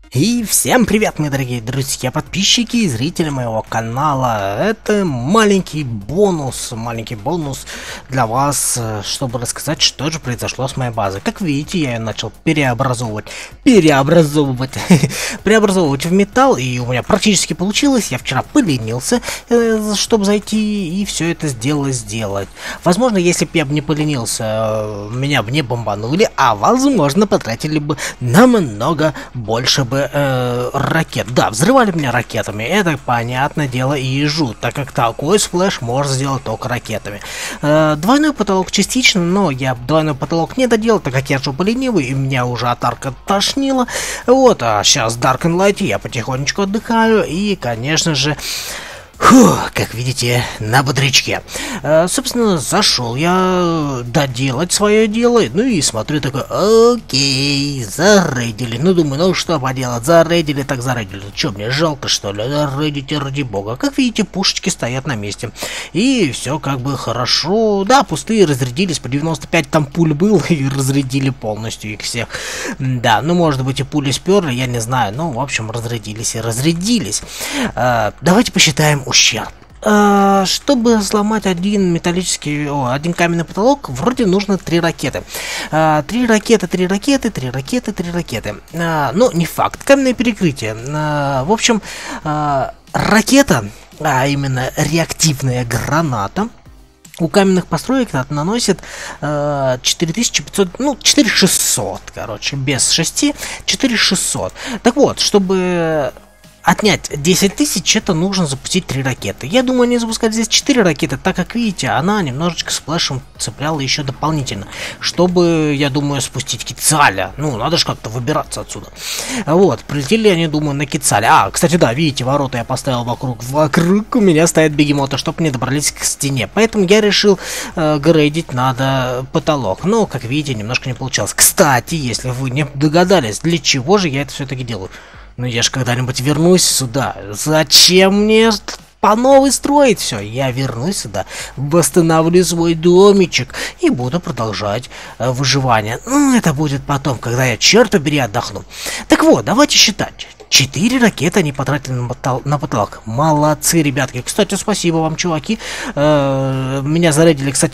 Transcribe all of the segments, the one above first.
И всем привет, мои дорогие друзья, подписчики и зрители моего канала. Это маленький бонус для вас, чтобы рассказать, что же произошло с моей базой. Как видите, я ее начал преобразовывать в металл, и у меня практически получилось. Я вчера поленился, чтобы зайти и все это сделать. Возможно, если бы я не поленился, меня бы не бомбанули, а возможно, потратили бы намного больше бы ракет. Да, взрывали меня ракетами, это, понятное дело, и жут, так как такой сплэш можно сделать только ракетами. Двойной потолок частично, но я двойной потолок не доделал, так как я жопа ленивый, и меня уже от арка тошнило. Вот, а сейчас Dark and Light, я потихонечку отдыхаю, и, конечно же, как видите, на бодрячке. Собственно, зашел я доделать свое дело. Ну и смотрю такой, окей, зарейдили. Ну думаю, ну что поделать, зарейдили так зарейдили. Че, мне жалко что ли? Зарейдите ради бога. Как видите, пушечки стоят на месте. И все как бы хорошо. Да, пустые разрядились, по 95 там пуль было, и разрядили полностью их всех. Да, ну может быть и пули сперли, я не знаю. Ну, в общем, разрядились и разрядились. Давайте посчитаем ущерб. Чтобы сломать один каменный потолок, вроде нужно 3 ракеты. 3 ракеты. Но не факт. Каменное перекрытие. В общем, ракета, а именно реактивная граната, у каменных построек наносит 4500, ну 4600, короче, без 6, 4600. Так вот, чтобы отнять 10 тысяч, это нужно запустить 3 ракеты. Я думаю, они запускать здесь 4 ракеты, так как, видите, она немножечко сплэшем цепляла еще дополнительно, чтобы, я думаю, спустить Кицаля. Ну, надо же как-то выбираться отсюда. Вот, прилетели они, думаю, на Кицаля. Кстати, да, видите, ворота я поставил вокруг у меня стоят бегемоты, чтобы не добрались к стене. Поэтому я решил грейдить надо потолок. Но, как видите, немножко не получалось. Кстати, если вы не догадались, для чего же я это все-таки делаю? Ну я же когда-нибудь вернусь сюда. Зачем мне по новой строить все? Я вернусь сюда, восстановлю свой домичек и буду продолжать выживание. Ну, это будет потом, когда я, черт побери, отдохну. Так вот, давайте считать. 4 ракеты они потратили на потолок. Молодцы, ребятки. Кстати, спасибо вам, чуваки. Меня зарядили, кстати,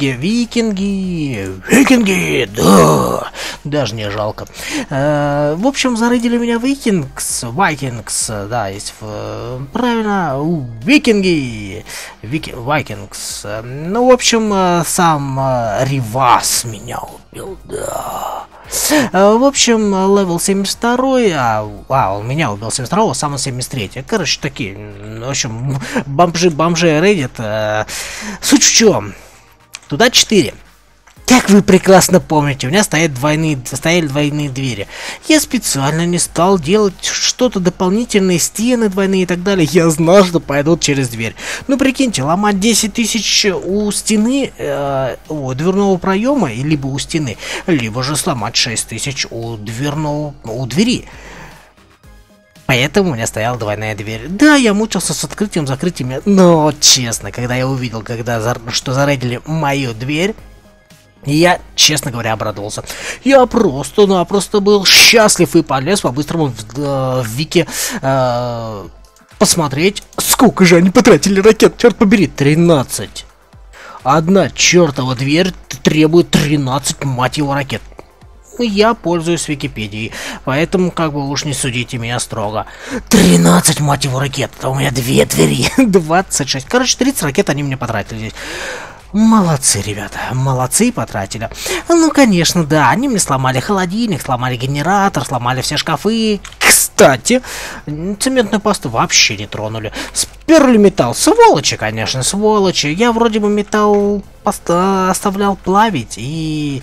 викинги, да. Даже не жалко. В общем, зарядили меня Vikings, да, есть правильно, викинги, Vikings. Ну, в общем, сам Ривас меня убил, да. В общем, левел 72, он меня убил 72, сам 73. Короче, такие, в общем, бомжи рейдят. Суть в чем? Туда 4. Как вы прекрасно помните, у меня стояли двойные двери. Я специально не стал делать что-то дополнительное, стены двойные и так далее. Я знал, что пойдут через дверь. Ну, прикиньте, ломать 10 тысяч у стены, у дверного проема, либо у стены, либо же сломать 6 тысяч у двери. Поэтому у меня стояла двойная дверь. Да, я мучился с открытием-закрытием, но честно, когда я увидел, что зарейдили мою дверь, я, честно говоря, обрадовался. Я просто-напросто был счастлив и полез по-быстрому в Вики посмотреть, сколько же они потратили ракет, черт побери, 13. Одна чертова дверь требует 13, мать его, ракет. Я пользуюсь Википедией, поэтому как бы уж не судите меня строго. 13, мать его, ракет, это у меня 2 двери, 26. Короче, 30 ракет они мне потратили здесь. Молодцы, ребята, молодцы, потратили. Ну, конечно, да, они мне сломали холодильник, сломали генератор, сломали все шкафы. Кстати, цементную пасту вообще не тронули. Сперли металл, сволочи, конечно, сволочи. Я вроде бы металл оставлял плавить и...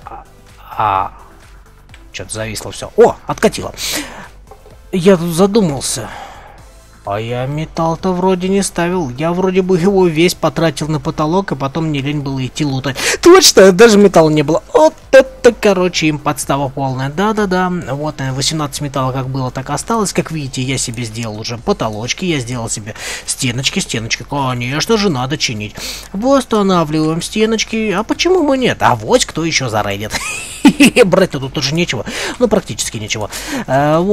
Что-то зависло все. О, откатило. Я тут задумался. А я металл-то вроде не ставил. Я вроде бы его весь потратил на потолок, и потом мне лень было идти лутать. Точно, даже металла не было. Вот это, короче, им подстава полная. Да-да-да. Вот, 18 металла как было, так осталось. Как видите, я себе сделал уже потолочки. Я сделал себе стеночки. Конечно же, надо чинить. Восстанавливаем стеночки. А почему бы нет? А вот кто еще зарейдит. Брать-то тут уже нечего. Ну, практически ничего. Вот.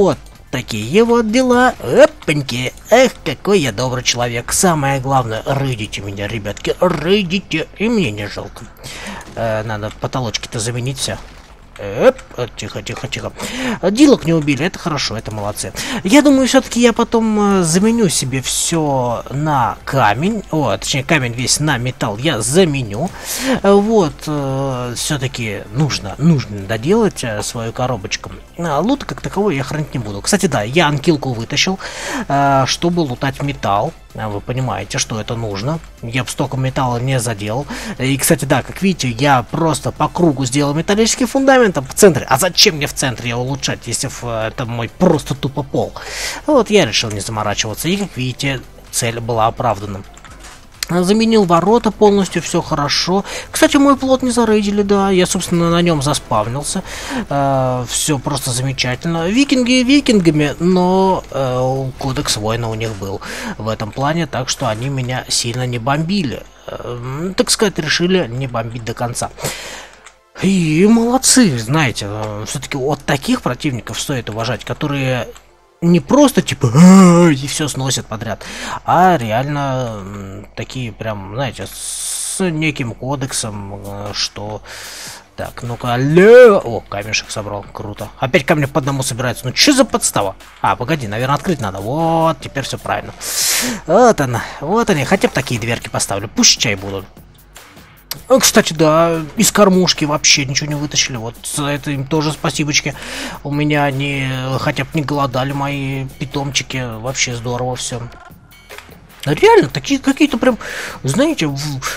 такие вот дела. Опаньки. Эх, какой я добрый человек. Самое главное, рейдите меня, ребятки. Рейдите, и мне не жалко. Надо потолочки-то заменить все. Тихо, тихо, тихо. Дилок не убили, это хорошо, это молодцы. Я думаю, все-таки я потом заменю себе все на камень. О, точнее, камень весь на металл я заменю. Вот, все-таки нужно доделать свою коробочку. Лута как таковой я хранить не буду. Кстати, да, я анкилку вытащил, чтобы лутать металл. Вы понимаете, что это нужно. Я бы столько металла не задел. И, кстати, да, как видите, я просто по кругу сделал металлический фундамент в центре. А зачем мне в центре его улучшать, если это мой просто тупо пол? Вот я решил не заморачиваться. И, как видите, цель была оправдана. Заменил ворота полностью, все хорошо. Кстати, мой плот не зарейдили, да. Я, собственно, на нем заспавнился. Все просто замечательно. Викинги викингами, но кодекс воина у них был в этом плане, так что они меня сильно не бомбили. Так сказать, решили не бомбить до конца. И молодцы, знаете, все-таки от таких противников стоит уважать, которые не просто типа и все сносят подряд, а реально такие прям, знаете, с неким кодексом, что... Так, ну-ка, о, камешек собрал, круто. Опять камни по одному собираются, ну что за подстава? А, погоди, наверное, открыть надо, вот, теперь все правильно. Вот она, вот они, хотя бы такие дверки поставлю, пусть чай будут. Кстати, да, из кормушки вообще ничего не вытащили. Вот за это им тоже спасибочки. У меня они хотя бы не голодали, мои питомчики. Вообще здорово все. Реально, такие какие-то прям, знаете,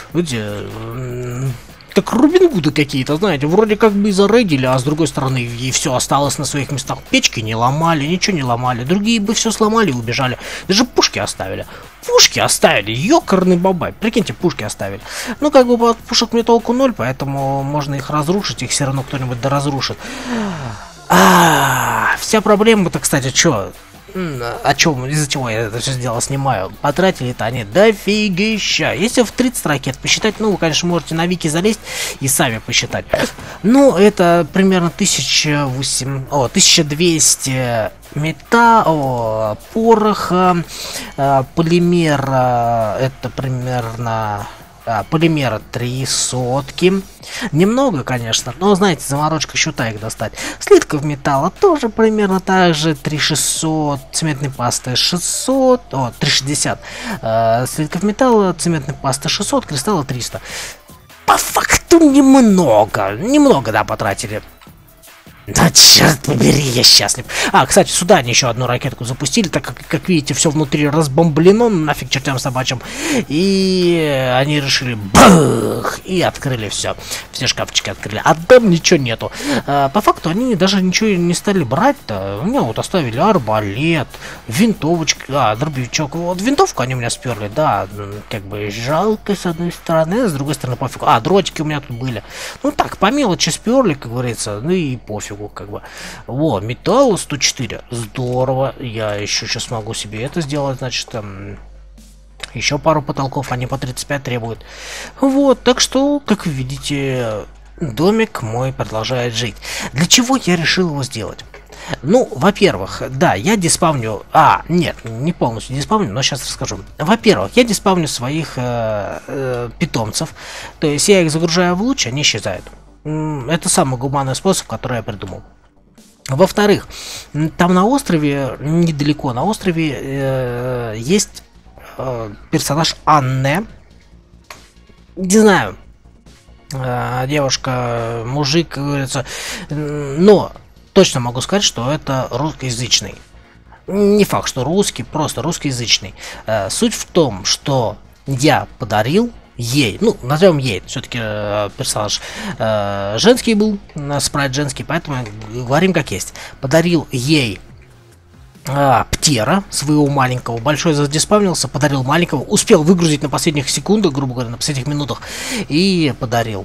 как Робин Гуды какие-то, знаете, вроде как бы и зарейдили, а с другой стороны и все осталось на своих местах. Печки не ломали, ничего не ломали. Другие бы все сломали и убежали. Даже пушки оставили. Пушки оставили, ёкарный бабай. Прикиньте, пушки оставили. Ну, как бы от пушек мне толку ноль, поэтому можно их разрушить, их все равно кто-нибудь доразрушит. Вся проблема-то, кстати, чё? О чем, из-за чего я это все дело снимаю? Потратили-то они дофигища. Если в 30 ракет посчитать, ну, вы, конечно, можете на вики залезть и сами посчитать. Ну, это примерно 1200 пороха, полимера, это примерно... полимера 300. Немного, конечно, но, знаете, заморочка счета их достать. Слитков металла тоже примерно так же. 3600. Цементной пасты 600. О, 360. Слитков металла, цементной пасты 600. Кристалла 300. По факту немного. Немного, да, потратили. Да черт побери, я счастлив. Кстати, сюда они еще одну ракетку запустили, так как видите, все внутри разбомблено, нафиг чертям собачьим. И они решили бах! И открыли все. Все шкафчики открыли. А там ничего нету. По факту они даже ничего не стали брать-то. У меня вот оставили арбалет, винтовочку, дробовичок. Вот винтовку они у меня сперли, да. Как бы жалко с одной стороны, с другой стороны пофиг. Дротики у меня тут были. Ну так, по мелочи сперли, как говорится, ну и пофиг. Как бы. Во, металл 104. Здорово. Я еще сейчас могу себе это сделать, значит, еще пару потолков, они по 35 требуют. Вот, так что, как вы видите, домик мой продолжает жить. Для чего я решил его сделать? Ну, во-первых, да, я диспавню... нет, не полностью диспавню, но сейчас расскажу. Во-первых, я диспавню своих питомцев. То есть я их загружаю в луч, они исчезают. Это самый гуманный способ, который я придумал. Во-вторых, там на острове, недалеко на острове, есть персонаж Анне. Не знаю, девушка, мужик, как говорится, но точно могу сказать, что это русскоязычный. Не факт, что русский, просто русскоязычный. Суть в том, что я подарил ей, ну, назовем ей, все-таки персонаж женский был, спрайт женский, поэтому говорим как есть. Подарил ей птера своего маленького, большой задиспавнился, подарил маленького, успел выгрузить на последних секундах, грубо говоря, на последних минутах, и подарил.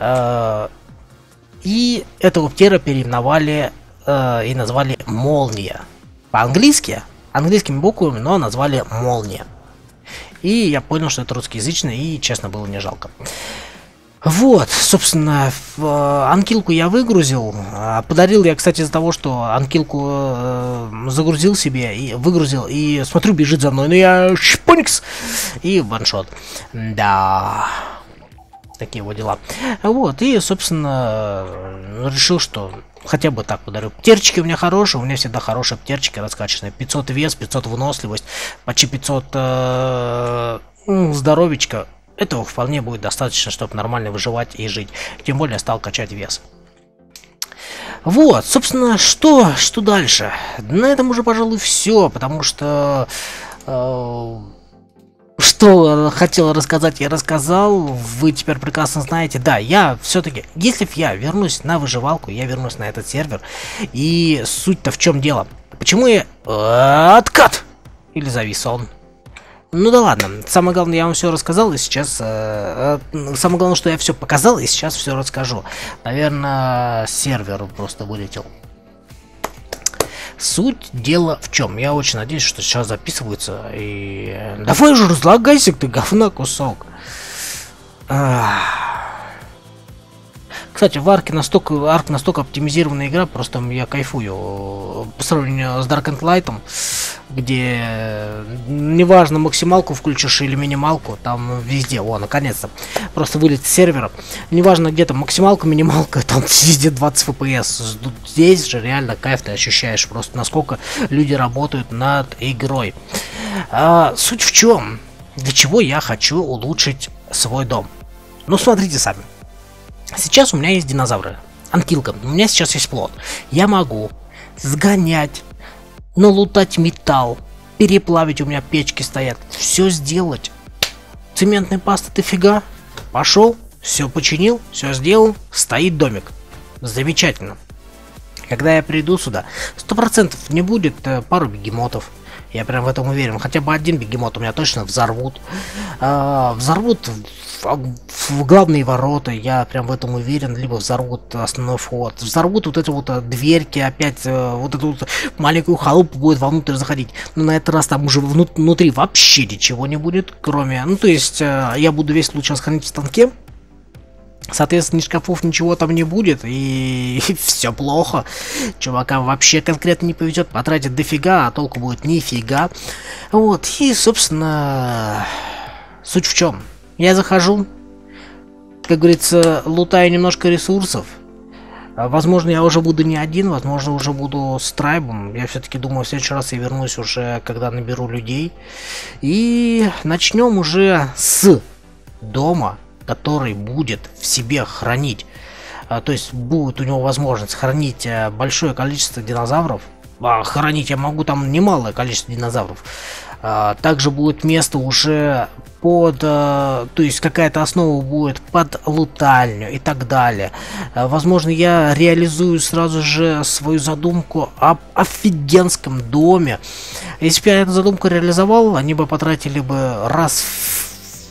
И этого птера переименовали и назвали Молния. По-английски, английскими буквами, но назвали Молния. И я понял, что это русскоязычный, и, честно, было не жалко. Вот, собственно, анкилку я выгрузил. Подарил я, кстати, из-за того, что анкилку загрузил себе и выгрузил. И смотрю, бежит за мной. Ну я шпоникс и ваншот. Да. Такие вот дела. Вот, и, собственно, решил, что хотя бы так подарю. Птерчики у меня хорошие, у меня всегда хорошие птерчики раскачанные. 500 вес, 500 выносливость, почти 500 здоровечка. Этого вполне будет достаточно, чтобы нормально выживать и жить. Тем более стал качать вес. Вот, собственно, что дальше? На этом уже, пожалуй, все, потому что... Что хотел рассказать, я рассказал. Вы теперь прекрасно знаете. Да, я все-таки, если я вернусь на выживалку, я вернусь на этот сервер. И суть-то в чем дело? Почему я... Откат! Или завис он? Ну да ладно. Самое главное, я вам все рассказал, и сейчас... самое главное, что я все показал, и сейчас все расскажу. Наверное, сервер просто вылетел. Суть дела в чем? Я очень надеюсь, что сейчас записывается. И... Давай уже разлагайся, ты говна кусок. Кстати, в арке настолько оптимизированная игра, просто я кайфую по сравнению с Dark and Light, где неважно максималку включишь или минималку, там везде, о, наконец-то, просто вылет с сервера, неважно где там максималка, минималка, там везде 20 FPS, здесь же реально кайф ты ощущаешь, просто насколько люди работают над игрой. Суть в чем? Для чего я хочу улучшить свой дом? Ну, смотрите сами. Сейчас у меня есть динозавры. Анкилка. У меня сейчас есть плот. Я могу сгонять, налутать металл, переплавить, у меня печки стоят. Все сделать. Цементной пасты дофига. Пошел, все починил, все сделал. Стоит домик. Замечательно. Когда я приду сюда, 100% не будет пару бегемотов. Я прям в этом уверен. Хотя бы один бегемот у меня точно взорвут. Взорвут в главные ворота, я прям в этом уверен. Либо взорвут основной вход. Взорвут вот эти вот дверки. Опять вот эту вот маленькую халупу будет вовнутрь заходить. Но на этот раз там уже внутри вообще ничего не будет. Кроме... Ну то есть я буду весь луч хранить в станке. Соответственно, ни шкафов, ничего там не будет, и все плохо. Чувакам вообще конкретно не повезет, потратит дофига, а толку будет нифига. Вот, и, собственно, суть в чем? Я захожу, как говорится, лутаю немножко ресурсов. Возможно, я уже буду не один, возможно, уже буду с трайбом. Я все-таки думаю, в следующий раз я вернусь уже, когда наберу людей. И начнем уже с дома, который будет в себе хранить, то есть будет у него возможность хранить большое количество динозавров. Хранить я могу там немалое количество динозавров. Также будет место уже под, то есть какая-то основа будет под лутальню и так далее. Возможно, я реализую сразу же свою задумку об офигенском доме. Если бы я эту задумку реализовал, они бы потратили бы раз в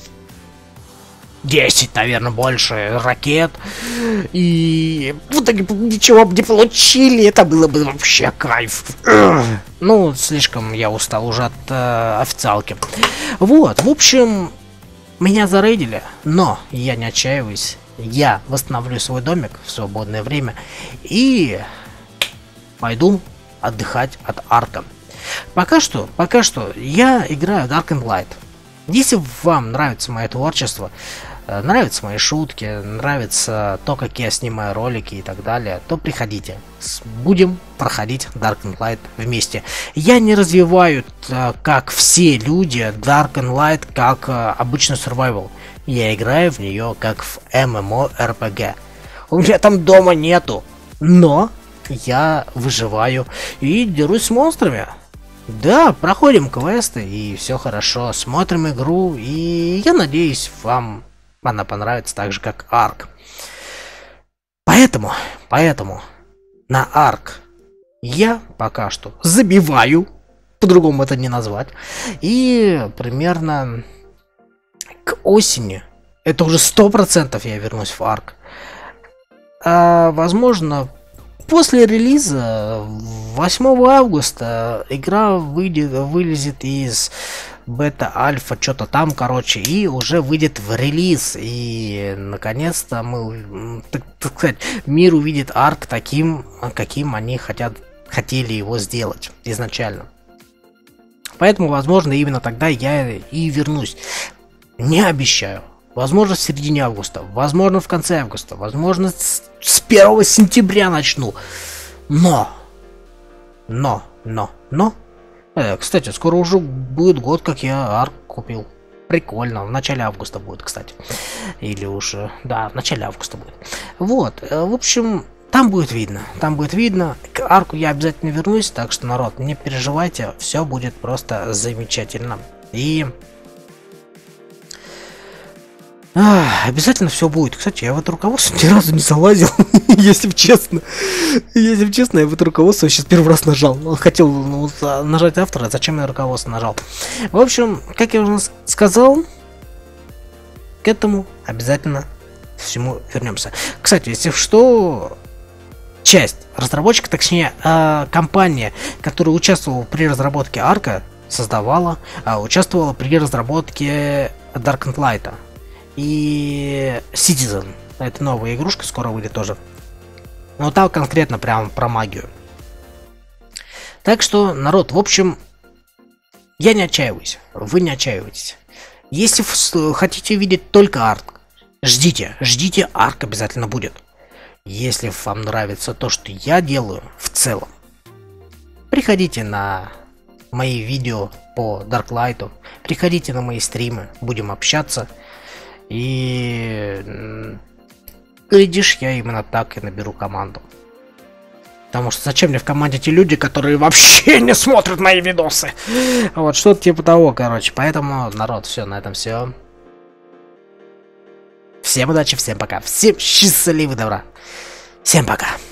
10, наверное, больше ракет. И в итоге ничего бы не получили. Это было бы вообще кайф. Ну, слишком я устал уже от официалки. Вот, в общем, меня зарейдили. Но я не отчаиваюсь. Я восстановлю свой домик в свободное время. И пойду отдыхать от арка. Пока что я играю в Dark and Light. Если вам нравится мое творчество, нравятся мои шутки, нравится то, как я снимаю ролики и так далее, то приходите. Будем проходить Dark and Light вместе. Я не развиваю, как все люди, Dark and Light как обычный survival. Я играю в нее как в MMORPG. У меня там дома нету, но я выживаю и дерусь с монстрами. Да, проходим квесты и все хорошо, смотрим игру, и я надеюсь, вам она понравится так же, как Арк. Поэтому на Арк я пока что забиваю, по-другому это не назвать, и примерно к осени, это уже 100% я вернусь в Арк. Возможно, после релиза 8 августа игра вылезет из бета, альфа, что-то там, короче, и уже выйдет в релиз. И наконец-то мы, так сказать, мир увидит Арк таким, каким они хотели его сделать изначально. Поэтому, возможно, именно тогда я и вернусь. Не обещаю. Возможно, в середине августа, возможно, в конце августа, возможно, с 1 сентября начну. Но, кстати, скоро уже будет год, как я Арк купил. Прикольно, в начале августа будет, кстати. Или уже, да, в начале августа будет. Вот, в общем, там будет видно, К Арку я обязательно вернусь, так что, народ, не переживайте, все будет просто замечательно. И... обязательно все будет. Кстати, я в это руководство ни разу не залазил, если честно. Если честно, я в это руководство сейчас первый раз нажал. Хотел нажать автора, зачем я руководство нажал. В общем, как я уже сказал, к этому обязательно всему вернемся. Кстати, если что, часть разработчика, точнее, компания, которая участвовала при разработке Арка, участвовала при разработке Dark and Light. И Citizen. Это новая игрушка, скоро выйдет тоже. Но там конкретно прям про магию. Так что, народ, в общем, я не отчаиваюсь. Вы не отчаивайтесь. Если хотите видеть только Арк, ждите, Арк обязательно будет. Если вам нравится то, что я делаю в целом, приходите на мои видео по Darklight, приходите на мои стримы, будем общаться. И глядишь, я именно так и наберу команду. Потому что зачем мне в команде те люди, которые вообще не смотрят мои видосы? Вот, что-то типа того, короче. Поэтому, народ, все, на этом все. Всем удачи, всем пока. Всем счастливого добра. Всем пока.